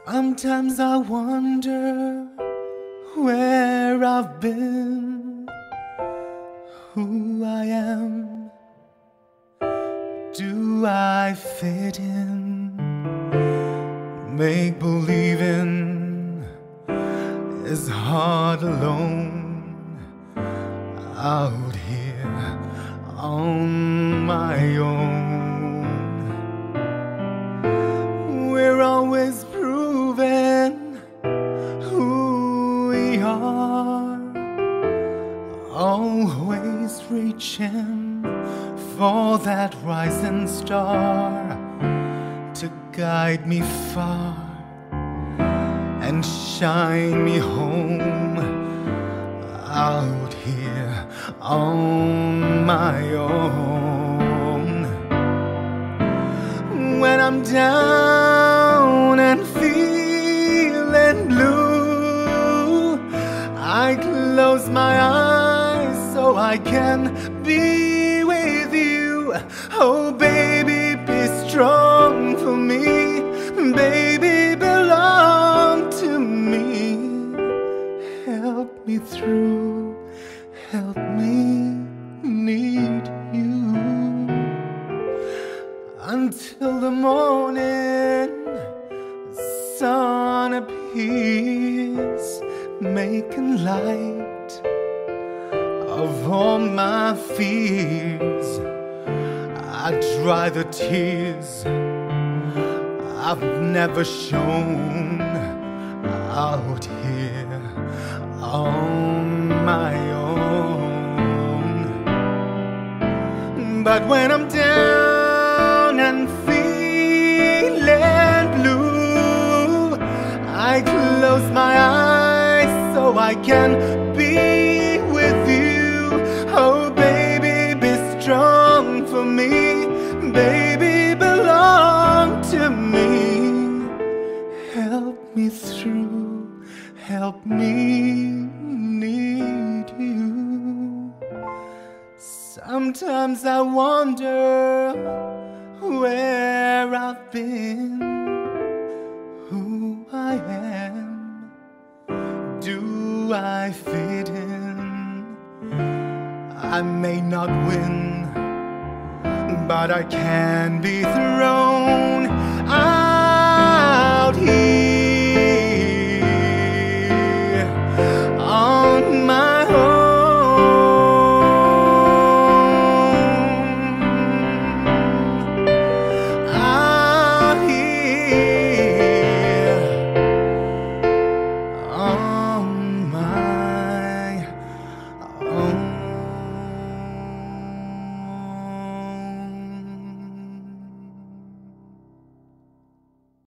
Sometimes I wonder where I've been, who I am. Do I fit in? Make believing is hard alone out here on my own. We're always proving who we are, always reaching for that rising star to guide me far and shine me home out here on my own. When I'm down and feeling blue, I close my eyes so I can be with you. Oh baby, be strong for me. Baby, belong to me. Help me through, help me need you. Until the morning sun appears, making light of all my fears. I dry the tears I've never shown out here on my own. But when I'm down and feeling blue, I close my eyes so I can be with you. Oh baby, be strong for me. Baby, belong to me. Help me through, help me need you. Sometimes I wonder where I've been, who I am. Do I fit in? I may not win, but I can be thrown